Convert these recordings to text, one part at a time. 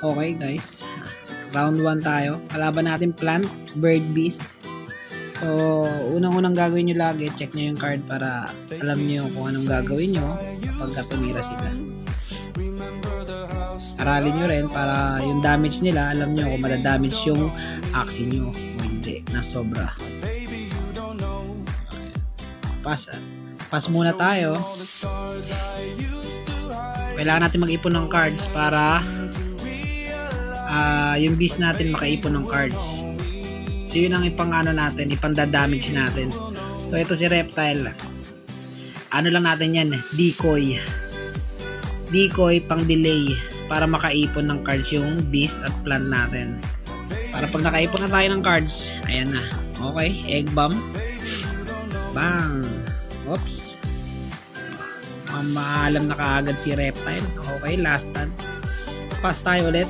Okay guys, round 1 tayo. Kalaban natin plant, bird, beast. So, unang-unang gagawin nyo lagi, check nyo yung card para alam nyo kung anong gagawin nyo kapag tumira sila. Aralin nyo rin para yung damage nila, alam nyo kung madadamage yung axe nyo o hindi, na sobra. Pass muna tayo. Kailangan natin mag-ipon ng cards para yung beast natin makaipon ng cards. So yun ang ipang-ano natin, ipang-damage natin. So ito si Reptile. Ano lang natin yan, decoy. Decoy pang delay para makaipon ng cards yung beast at plant natin. Para pag nakaipon na tayo ng cards, ayan na. Okay, egg bomb. Bang. Oops. Maalam na kaagad si Reptile. Okay, last stand. Pass tayo ulit.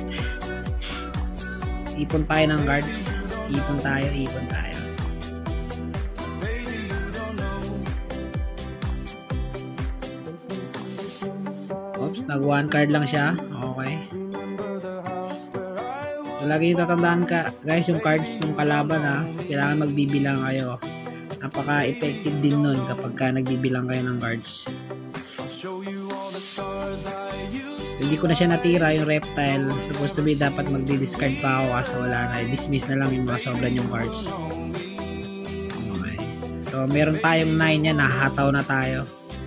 Ipon tayo ng cards. Ipon tayo. Oops, nag one card lang siya. Okay. So, lagi yung tatandaan ka, guys, yung cards ng kalaban kailangan magbibilang kayo. Napaka-effective din nun kapag nagbibilang kayo ng cards. So, hindi ko na siya natira yung Reptile. Supposed to be dapat magdi-discard pa ako kaso wala na. Dismiss na lang yung mga sobra yung cards. Okay. So, meron tayong 9 yan. Nahataw na tayo.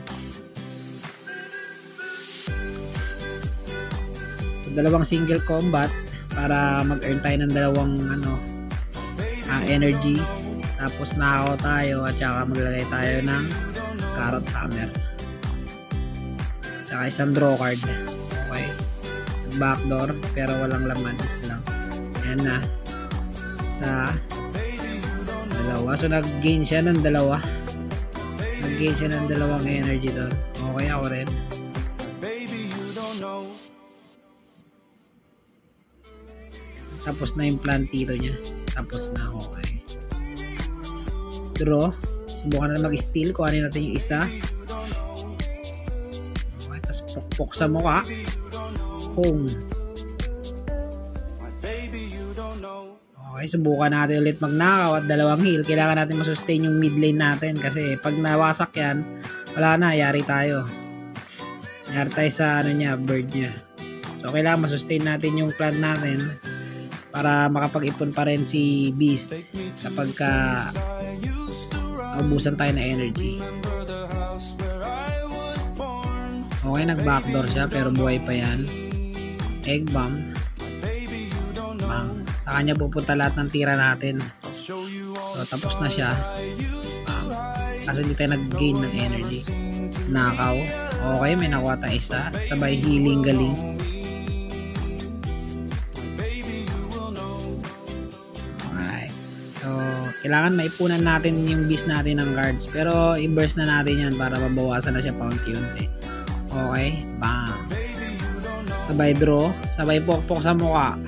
So, dalawang single combat para mag-earn tayo ng dalawang energy. Tapos nakaw tayo at saka maglagay tayo ng carrot hammer. Tsaka isang draw card. Okay. Backdoor pero walang laman. Isa lang. Ayan na. Sa dalawa. So nag-gain siya ng dalawa. Nag-gain siya ng dalawang energy doon. Okay, ako rin. Tapos na yung plantito niya. Tapos na. Okay. Draw. Subukan na mag-steal. Kuhanin natin yung isa. Okay, tapos pokpok sa mukha. Boom. Okay, subukan natin ulit magnakaw at dalawang heal. Kailangan natin masustain yung mid lane natin kasi pag nawasak yan, wala na, yari tayo. Yari tayo sa bird niya. So, kailangan masustain natin yung plan natin para makapag-ipon pa rin si Beast kapag ubusan tayo ng energy. Okay, nag-backdoor siya pero buhay pa yan. Egg bomb. Bang. Sa kanya pupunta lahat ng tira natin. So, tapos na siya. Bang. Kasi hindi tayo nag-gain ng energy. Nakaw. Okay, may nakuha tayo isa. Sabay healing galing. Kailangan maipunan natin yung beast natin ng cards. Pero i-burst na natin yan para mabawasan na siya paunti-unti. Okay. Bang. Sabay draw. Sabay pokpok sa mukha.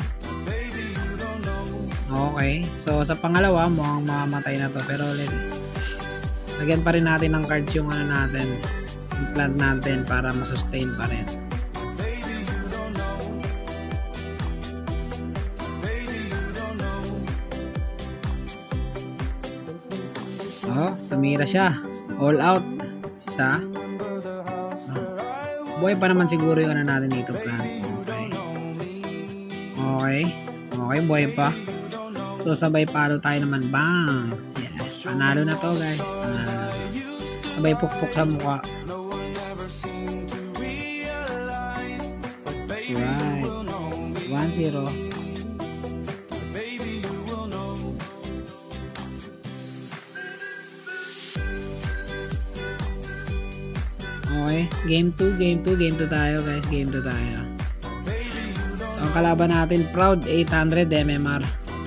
Okay. So sa pangalawa, mukhang mamamatay na to. Pero lagyan pa rin natin ng cards yung natin. Yung plant natin para masustain pa rin. Oh, tumira siya. All out. Isa. Buhay pa naman siguro yung natin dito, plant. Okay. Okay. Okay, buhay pa. So, sabay palo tayo naman. Bang! Yes. Panalo na to, guys. Panalo na to. Sabay pukpok sa mukha. Right. 1-0. Okay, game 2 tayo guys, game 2 tayo. So ang kalaban natin, Proud 800 MMR.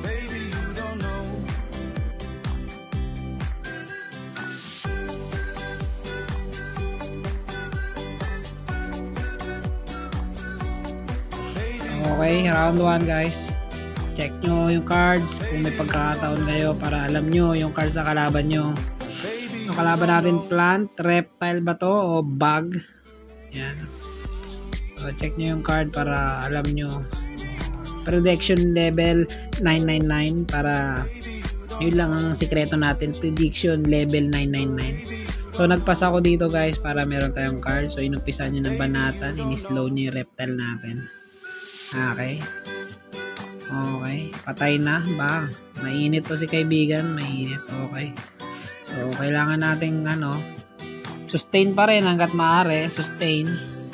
So, okay, round 1 guys. Check nyo yung cards kung may pagkakataon kayo para alam nyo yung cards sa kalaban nyo. Yung kalaban natin, plant, reptile ba to o bug? Yan. So check nyo yung card para alam nyo Prediction level 999 para yun lang ang sikreto natin. Prediction level 999. So nagpas ako dito guys para meron tayong card. So inumpisa niya ng banatan. Ini-slow niya yung reptile natin. Okay. Okay. Patay na. Bang. Mainit to si kaibigan. Mainit. Okay. So kailangan nating sustain pa rin hanggat maaari. Sustain.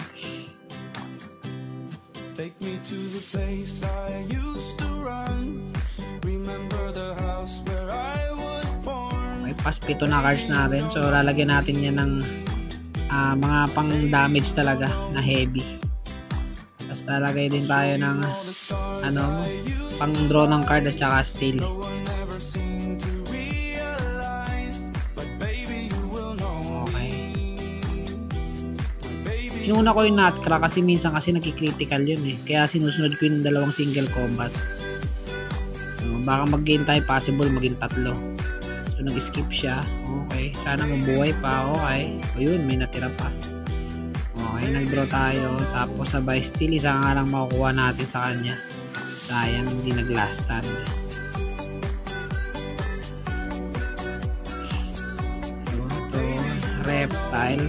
Take me to the place I used to run. Remember the house where I was born. May pas 7 na cards natin. So lalagyan natin yan ng mga pang damage talaga na heavy. Tapos lalagay din tayo ng pang draw ng card at saka steal. Inuna ko yung nutcrack kasi minsan kasi nagki-critical yun eh. Kaya sinusunod ko yung dalawang single combat. So, baka mag-gain tayo possible maging 3. So nag-skip siya. Okay. Sana mabuhay pa. Okay. O yun, may natira pa. Okay, nag-draw tayo. Tapos sabay still isa nga lang makukuha natin sa kanya. Sayang, hindi nag-last stand. So ito, reptile.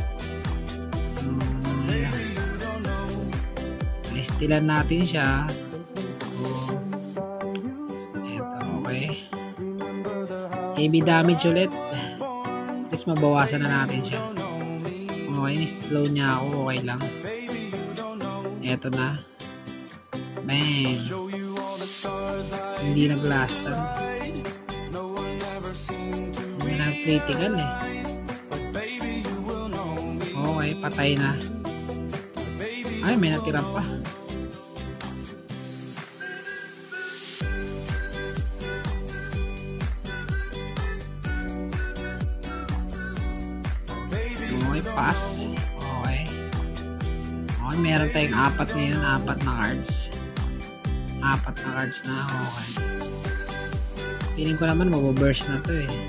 Stilan natin siya. Eto, okay. Heavy damage ulit. At least mabawasan na natin siya. Okay, ni-slow niya ako. Okay lang. Eto na. Bang. Hindi nag-lastan. Hindi nag-critical eh. Okay, patay na. Ay, may natira pa. Okay, pass. Okay. Okay, meron tayong 4 ngayon. 4 na cards. 4 na cards na. Okay. Feeling ko naman mababurst na to eh.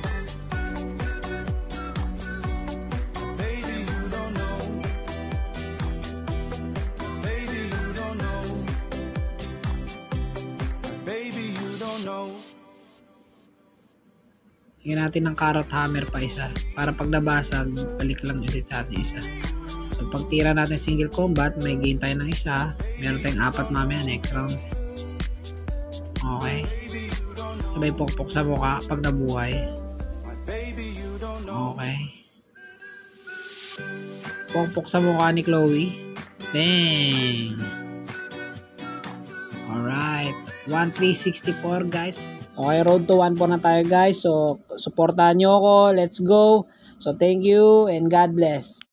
Tingnan natin ng carrot hammer pa isa. Para pag nabasag, balik lang ulit sa ating isa. So pag tira natin single combat, may gain tayo ng isa. Meron tayong 4 mamaya next round. Okay. Sabay pokpok sa mukha pag nabuhay. Okay. Pokpok sa mukha ni Chloe. Bang! Alright. 1364 guys. Okay, road to 1 po na tayo guys. So, supportahan nyo ako. Let's go. So, thank you and God bless.